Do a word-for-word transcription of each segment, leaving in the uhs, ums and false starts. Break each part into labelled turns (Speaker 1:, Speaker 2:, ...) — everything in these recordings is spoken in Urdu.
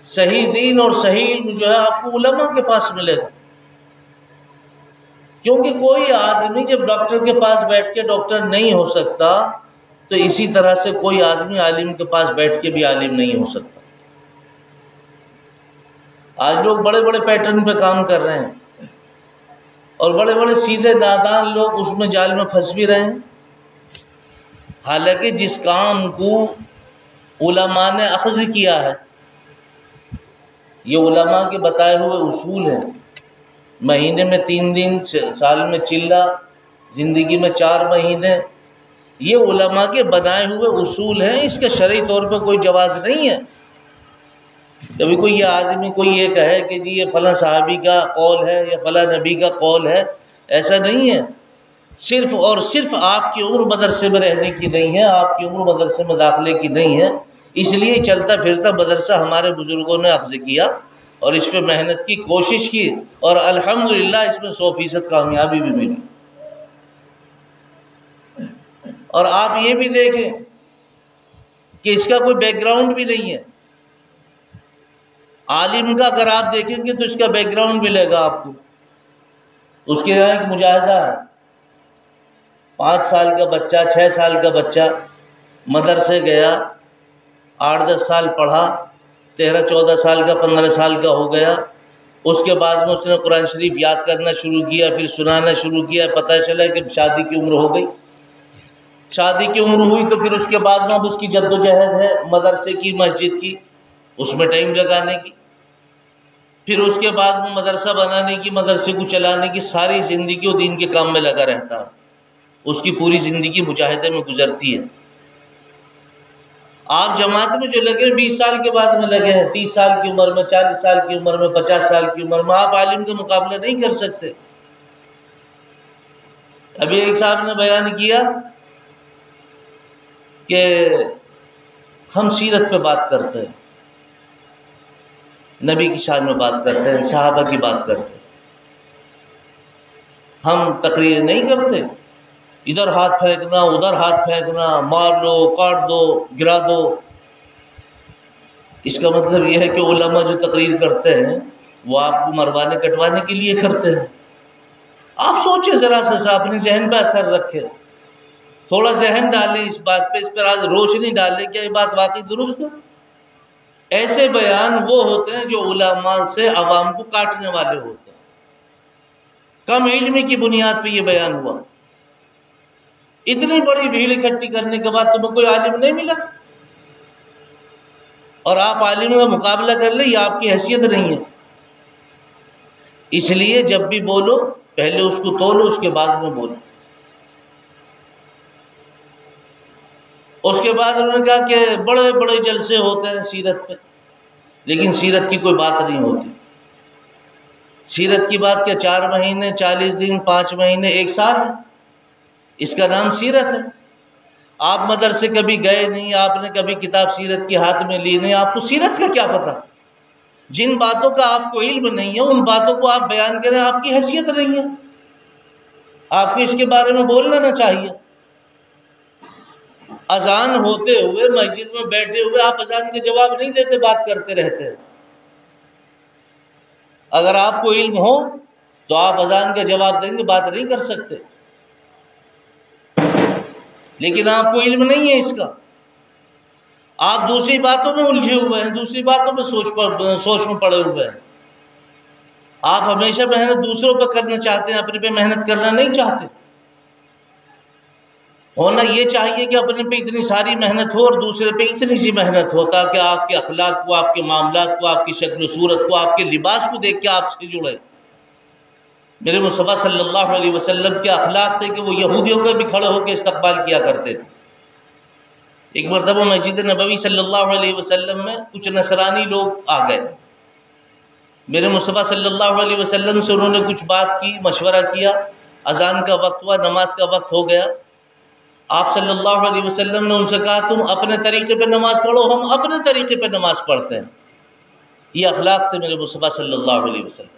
Speaker 1: صحیح دین اور صحیح علم جو ہے آپ کو علماء کے پاس ملے گا، کیونکہ کوئی آدمی جب ڈاکٹر کے پاس بیٹھ کے ڈاکٹر نہیں ہو سکتا تو اسی طرح سے کوئی آدمی عالم کے پاس بیٹھ کے بھی عالم نہیں ہو سکتا۔ آج لوگ بڑے بڑے پیٹرن پہ کام کر رہے ہیں اور بڑے بڑے سیدھے نادان لوگ اس میں جال میں پھنس بھی رہے ہیں، حالانکہ جس کام کو علماء نے اخذ کیا ہے، یہ علماء کے بتائے ہوئے اصول ہیں، مہینے میں تین دن، سال میں چلہ، زندگی میں چار مہینے، یہ علماء کے بنائے ہوئے اصول ہیں، اس کا شرعی طور پہ کوئی جواز نہیں ہے۔ کبھی کوئی یہ آدمی کوئی یہ کہے کہ جی یہ فلاں صحابی کا قول ہے یا فلاں نبی کا قول ہے، ایسا نہیں ہے۔ صرف اور صرف آپ کی عمر مدرسے میں رہنے کی نہیں ہے، آپ کی عمر مدرسے میں داخلے کی نہیں ہے، اس لیے چلتا پھرتا مدرسہ ہمارے بزرگوں نے اخذ کیا اور اس پہ محنت کی، کوشش کی، اور الحمدللہ اس میں سو فیصد کامیابی بھی ملی۔ اور آپ یہ بھی دیکھیں کہ اس کا کوئی بیک گراؤنڈ بھی نہیں ہے۔ عالم کا اگر آپ دیکھیں گے تو اس کا بیک گراؤنڈ ملے گا آپ کو، اس کے یہاں ایک مجاہدہ ہے، پانچ سال کا بچہ، چھ سال کا بچہ مدرسے گیا، آٹھ دس سال پڑھا، تیرہ چودہ سال کا، پندرہ سال کا ہو گیا، اس کے بعد میں اس نے قرآن شریف یاد کرنا شروع کیا، پھر سنانا شروع کیا، پتہ چلا کہ شادی کی عمر ہو گئی۔ شادی کی عمر ہوئی تو پھر اس کے بعد میں اب اس کی جد و جہد ہے مدرسے کی، مسجد کی، اس میں ٹائم لگانے کی، پھر اس کے بعد میں مدرسہ بنانے کی، مدرسے کو چلانے کی، ساری زندگی وہ دین کے کام میں لگا رہتا ہے، اس کی پوری زندگی مجاہدے میں گزرتی ہے۔ آپ جماعت میں جو لگے بیس سال کے بعد میں لگے ہیں، تیس سال کی عمر میں، چالیس سال کی عمر میں، پچاس سال کی عمر میں، آپ عالم کا مقابلہ نہیں کر سکتے۔ ابھی ایک صاحب نے بیان کیا کہ ہم سیرت پہ بات کرتے ہیں، نبی کی شان میں بات کرتے ہیں، صحابہ کی بات کرتے ہیں، ہم تقریر نہیں کرتے، ادھر ہاتھ پھینکنا، ادھر ہاتھ پھینکنا، مار لو، کاٹ دو، گرا دو۔ اس کا مطلب یہ ہے کہ علماء جو تقریر کرتے ہیں وہ آپ کو مروانے کٹوانے کے لیے کرتے ہیں۔ آپ سوچیں ذرا سا، اپنے ذہن پہ اثر رکھیں، تھوڑا ذہن ڈالیں اس بات پہ، اس پر آج روشنی ڈالیں، کیا یہ بات واقعی درست ہے؟ ایسے بیان وہ ہوتے ہیں جو علماء سے عوام کو کاٹنے والے ہوتے ہیں۔ کم علمی کی بنیاد پہ یہ بیان ہوا، اتنی بڑی بھیڑ اکٹھی کرنے کے بعد تمہیں کوئی عالم نہیں ملا اور آپ عالم کا مقابلہ کر لیں، یہ آپ کی حیثیت نہیں ہے۔ اس لیے جب بھی بولو پہلے اس کو تولو، اس کے بعد میں بولو۔ اس کے بعد انہوں نے کہا کہ بڑے بڑے جلسے ہوتے ہیں سیرت پہ، لیکن سیرت کی کوئی بات نہیں ہوتی۔ سیرت کی بات کیا چار مہینے، چالیس دن، پانچ مہینے، ایک سال ہے، اس کا نام سیرت ہے۔ آپ مدرسے کبھی گئے نہیں، آپ نے کبھی کتاب سیرت کی ہاتھ میں لی نہیں، آپ کو سیرت کا کیا پتہ؟ جن باتوں کا آپ کو علم نہیں ہے ان باتوں کو آپ بیان کریں، آپ کی حیثیت نہیں ہے، آپ کو اس کے بارے میں بولنا نہ چاہیے۔ اذان ہوتے ہوئے مسجد میں بیٹھے ہوئے آپ اذان کے جواب نہیں دیتے، بات کرتے رہتے ہیں۔ اگر آپ کو علم ہو تو آپ اذان کا جواب دیں گے، بات نہیں کر سکتے، لیکن آپ کو علم نہیں ہے اس کا، آپ دوسری باتوں میں الجھے ہوئے ہیں، دوسری باتوں میں سوچ پر سوچ میں پڑے ہوئے ہیں۔ آپ ہمیشہ محنت دوسروں پہ کرنا چاہتے ہیں، اپنے پہ محنت کرنا نہیں چاہتے۔ ہونا یہ چاہیے کہ اپنے پہ اتنی ساری محنت ہو اور دوسرے پہ اتنی سی محنت ہو، تاکہ آپ کے اخلاق کو، آپ کے معاملات کو، آپ کی شکل و صورت کو، آپ کے لباس کو دیکھ کے آپ سے جڑے۔ میرے مصطفیٰ صلی اللہ علیہ وسلم کے اخلاق تھے کہ وہ یہودیوں کے بھی کھڑے ہو کے استقبال کیا کرتے تھے۔ ایک مرتبہ مسجد نبوی صلی اللہ علیہ وسلم میں کچھ نصرانی لوگ آ گئے، میرے مصطفیٰ صلی اللہ علیہ وسلم سے انہوں نے کچھ بات کی، مشورہ کیا، اذان کا وقت ہوا، نماز کا وقت ہو گیا۔ آپ صلی اللہ علیہ وسلم نے ان سے کہا تم اپنے طریقے پہ نماز پڑھو، ہم اپنے طریقے پہ نماز پڑھتے ہیں۔ یہ اخلاق تھے میرے مصطفیٰ صلی اللہ علیہ وسلم۔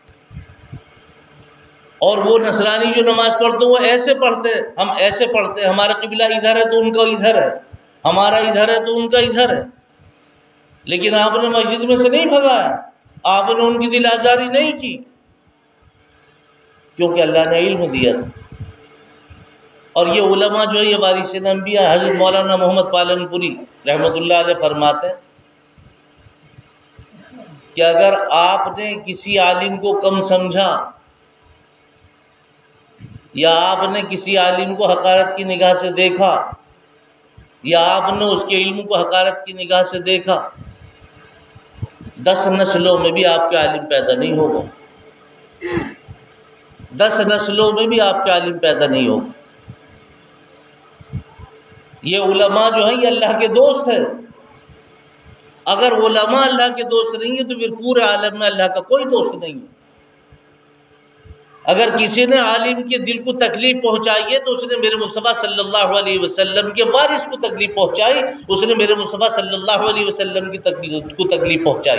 Speaker 1: اور وہ نصرانی جو نماز پڑھتے ہیں وہ ایسے پڑھتے ہیں، ہم ایسے پڑھتے ہیں، ہمارا قبلہ ادھر ہے تو ان کا ادھر ہے، ہمارا ادھر ہے تو ان کا ادھر ہے۔ لیکن آپ نے مسجد میں سے نہیں بھگایا، آپ نے ان کی دل آزاری نہیں کی، کیونکہ اللہ نے علم دیا تھا۔ اور یہ علماء جو ہے یہ وارثین انبیاء۔ حضرت مولانا محمد پالن پوری رحمۃ اللہ علیہ فرماتے ہیں کہ اگر آپ نے کسی عالم کو کم سمجھا یا آپ نے کسی عالم کو حقارت کی نگاہ سے دیکھا یا آپ نے اس کے علم کو حقارت کی نگاہ سے دیکھا، دس نسلوں میں بھی آپ کے عالم پیدا نہیں ہوگا، دس نسلوں میں بھی آپ کے عالم پیدا نہیں ہوگا۔ یہ علماء جو ہیں یہ اللہ کے دوست ہیں۔ اگر علماء اللہ کے دوست نہیں ہیں تو پھر پورے عالم میں اللہ کا کوئی دوست نہیں ہے۔ اگر کسی نے عالم کے دل کو تکلیف پہنچائی ہے تو اس نے میرے مصطفیٰ صلی اللہ علیہ وسلم کے وارث کو تکلیف پہنچائی، اس نے میرے مصطفیٰ صلی اللہ علیہ وسلم کی تکلیف کو تکلیف پہنچائی۔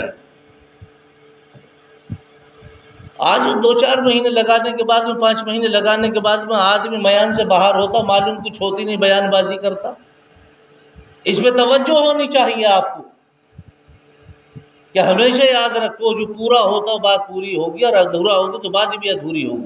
Speaker 1: آج دو چار مہینے لگانے کے بعد میں، پانچ مہینے لگانے کے بعد میں آدمی میان سے باہر ہوتا، معلوم کچھ ہوتی نہیں، بیان بازی کرتا۔ اس پہ توجہ ہونی چاہیے آپ کو کہ ہمیشہ یاد رکھو جو پورا ہوتا بات پوری ہوگی، اور ادھورا ہوگا تو بات بھی ادھوری ہوگی۔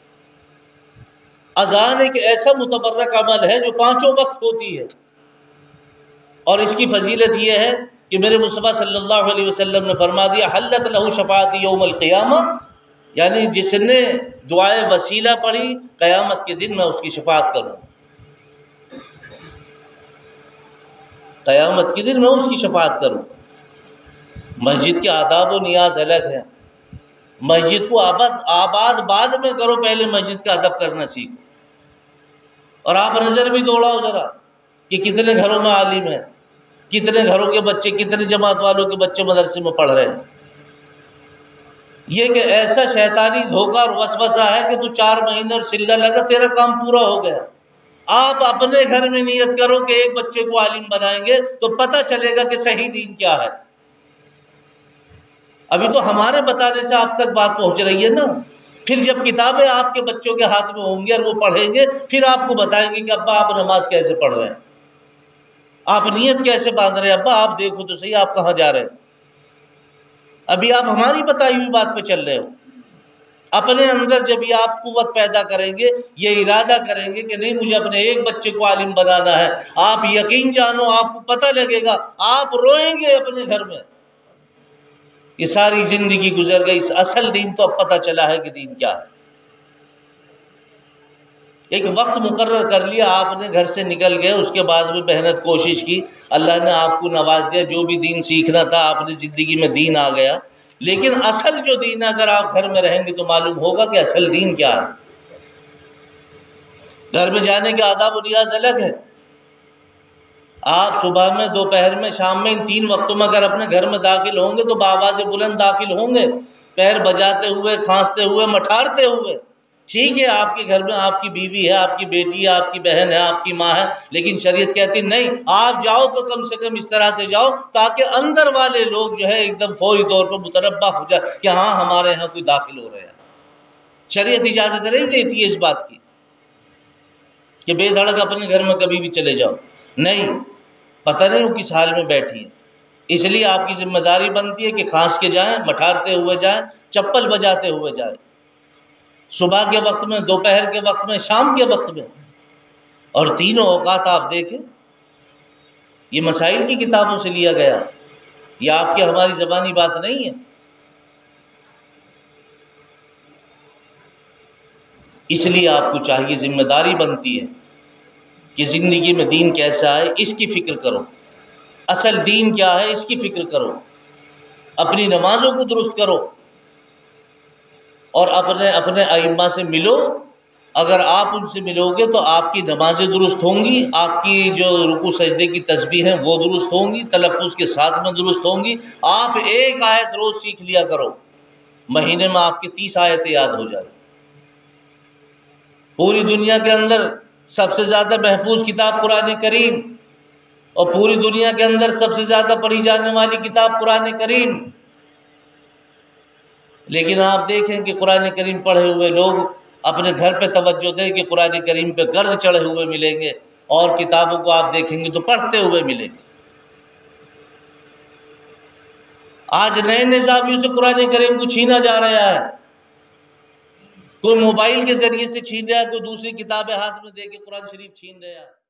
Speaker 1: اذان ایک ایسا متبرک عمل ہے جو پانچوں وقت ہوتی ہے، اور اس کی فضیلت یہ ہے کہ میرے مصطفیٰ صلی اللہ علیہ وسلم نے فرما دیا حلت لہ شفاعتی یوم القیامہ، یعنی جس نے دعائے وسیلہ پڑھی قیامت کے دن میں اس کی شفاعت کروں، قیامت کے دن میں اس کی شفاعت کروں۔ مسجد کے آداب و نیاز الگ ہیں، مسجد کو آباد آباد بعد میں کرو، پہلے مسجد کا ادب کرنا سیکھو۔ اور آپ نظر بھی دوڑاؤ ذرا کہ کتنے گھروں میں عالم ہیں، کتنے گھروں کے بچے، کتنے جماعت والوں کے بچے مدرسے میں پڑھ رہے ہیں۔ یہ کہ ایسا شیطانی دھوکہ اور وسوسہ ہے کہ تو چار مہینے اور سلہ لگا تیرا کام پورا ہو گیا۔ آپ اپنے گھر میں نیت کرو کہ ایک بچے کو عالم بنائیں گے تو پتہ چلے گا کہ صحیح دین کیا ہے۔ ابھی تو ہمارے بتانے سے آپ تک بات پہنچ رہی ہے نا، پھر جب کتابیں آپ کے بچوں کے ہاتھ میں ہوں گی اور وہ پڑھیں گے، پھر آپ کو بتائیں گے کہ ابا آپ نماز کیسے پڑھ رہے ہیں، آپ نیت کیسے باندھ رہے ہیں، ابا آپ دیکھو تو صحیح آپ کہاں جا رہے ہیں۔ ابھی آپ ہماری بتائی ہوئی بات پہ چل رہے ہو۔ اپنے اندر جب یہ آپ قوت پیدا کریں گے، یہ ارادہ کریں گے کہ نہیں مجھے اپنے ایک بچے کو عالم بنانا ہے، آپ یقین جانو آپ کو پتہ لگے گا، آپ روئیں گے اپنے گھر میں کہ ساری زندگی گزر گئی، اصل دین تو اب پتہ چلا ہے کہ دین کیا ہے۔ ایک وقت مقرر کر لیا، آپ نے گھر سے نکل گئے، اس کے بعد بھی محنت کوشش کی، اللہ نے آپ کو نواز دیا، جو بھی دین سیکھنا تھا آپ نے زندگی میں دین آ گیا۔ لیکن اصل جو دین ہے اگر آپ گھر میں رہیں گے تو معلوم ہوگا کہ اصل دین کیا ہے۔ گھر میں جانے کے آداب و ریاض الگ ہے۔ آپ صبح میں، دوپہر میں، شام میں، ان تین وقتوں میں اگر اپنے گھر میں داخل ہوں گے تو بآواز بلند داخل ہوں گے، پیر بجاتے ہوئے، کھانستے ہوئے، مٹھارتے ہوئے۔ ٹھیک ہے آپ کے گھر میں آپ کی بیوی ہے، آپ کی بیٹی ہے، آپ کی بہن ہے، آپ کی ماں ہے، لیکن شریعت کہتی نہیں، آپ جاؤ تو کم سے کم اس طرح سے جاؤ تاکہ اندر والے لوگ جو ہے ایک دم فوری طور پر متنبہ ہو جائے کہ ہاں ہمارے یہاں کوئی داخل ہو رہا ہے۔ شریعت اجازت نہیں دیتی ہے اس بات کی کہ بے دھڑک اپنے گھر میں کبھی بھی چلے جاؤ، نہیں، پتہ نہیں وہ کس حال میں بیٹھی ہے۔ اس لیے آپ کی ذمہ داری بنتی ہے کہ کھانس کے جائیں، مٹھارتے ہوئے جائیں، چپل بجاتے ہوئے جائیں، صبح کے وقت میں، دوپہر کے وقت میں، شام کے وقت میں۔ اور تینوں اوقات آپ دیکھیں، یہ مسائل کی کتابوں سے لیا گیا، یہ آپ کی ہماری زبانی بات نہیں ہے۔ اس لیے آپ کو چاہیے، ذمہ داری بنتی ہے کہ زندگی میں دین کیسا ہے اس کی فکر کرو، اصل دین کیا ہے اس کی فکر کرو، اپنی نمازوں کو درست کرو، اور اپنے اپنے ائمہ سے ملو۔ اگر آپ ان سے ملو گے تو آپ کی نمازیں درست ہوں گی، آپ کی جو رکوع سجدے کی تسبیح ہیں وہ درست ہوں گی، تلفظ کے ساتھ میں درست ہوں گی۔ آپ ایک آیت روز سیکھ لیا کرو، مہینے میں آپ کی تیس آیتیں یاد ہو جائیں۔ پوری دنیا کے اندر سب سے زیادہ محفوظ کتاب قرآن کریم، اور پوری دنیا کے اندر سب سے زیادہ پڑھی جانے والی کتاب قرآن کریم، لیکن آپ دیکھیں کہ قرآن کریم پڑھے ہوئے لوگ اپنے گھر پہ توجہ دیں کہ قرآن کریم پہ گرد چڑھے ہوئے ملیں گے، اور کتابوں کو آپ دیکھیں گے تو پڑھتے ہوئے ملیں گے۔ آج نئے نصابیوں سے قرآن کریم کو چھینا جا رہا ہے، کوئی موبائل کے ذریعے سے چھین رہا ہے، کوئی دوسری کتابیں ہاتھ میں دے کے قرآن شریف چھین رہا ہے۔